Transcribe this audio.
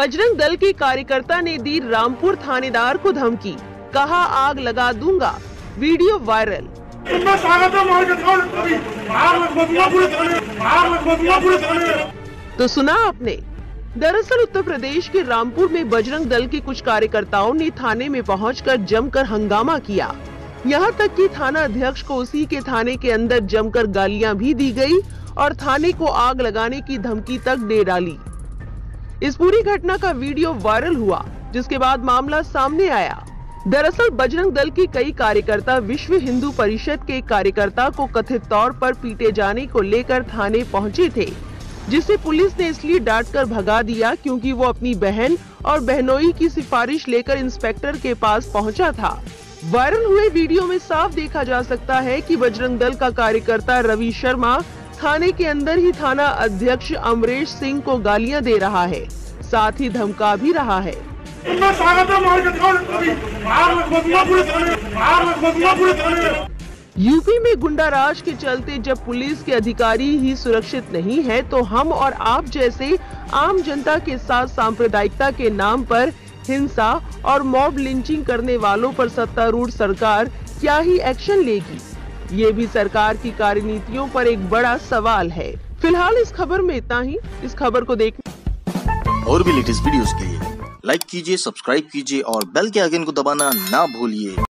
बजरंग दल के कार्यकर्ता ने दी रामपुर थानेदार को धमकी, कहा आग लगा दूंगा, वीडियो वायरल। तो सुना आपने। दरअसल उत्तर प्रदेश के रामपुर में बजरंग दल के कुछ कार्यकर्ताओं ने थाने में पहुंचकर जमकर हंगामा किया। यहां तक कि थाना अध्यक्ष को उसी के थाने के अंदर जमकर गालियां भी दी गई और थाने को आग लगाने की धमकी तक दे डाली। इस पूरी घटना का वीडियो वायरल हुआ, जिसके बाद मामला सामने आया। दरअसल बजरंग दल के कई कार्यकर्ता विश्व हिंदू परिषद के कार्यकर्ता को कथित तौर पर पीटे जाने को लेकर थाने पहुंचे थे, जिसे पुलिस ने इसलिए डांटकर भगा दिया क्योंकि वो अपनी बहन और बहनोई की सिफारिश लेकर इंस्पेक्टर के पास पहुंचा था। वायरल हुए वीडियो में साफ देखा जा सकता है कि बजरंग दल का कार्यकर्ता रवि शर्मा थाने के अंदर ही थाना अध्यक्ष अमरेश सिंह को गालियां दे रहा है, साथ ही धमका भी रहा है। यूपी में गुंडा राज के चलते जब पुलिस के अधिकारी ही सुरक्षित नहीं है, तो हम और आप जैसे आम जनता के साथ सांप्रदायिकता के नाम पर हिंसा और मॉब लिंचिंग करने वालों पर सत्तारूढ़ सरकार क्या ही एक्शन लेगी, ये भी सरकार की कार्यनीतियों पर एक बड़ा सवाल है। फिलहाल इस खबर में इतना ही। इस खबर को देखने और भी लेटेस्ट वीडियोस के लिए लाइक कीजिए, सब्सक्राइब कीजिए और बेल के आइकन को दबाना ना भूलिए।